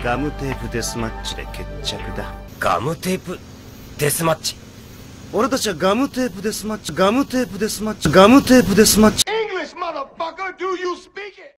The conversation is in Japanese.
ガムテープデスマッチで決着だ。 ガムテープデスマッチ。 俺たちはガムテープデスマッチ、ガムテープデスマッチ、ガムテープデスマッチ。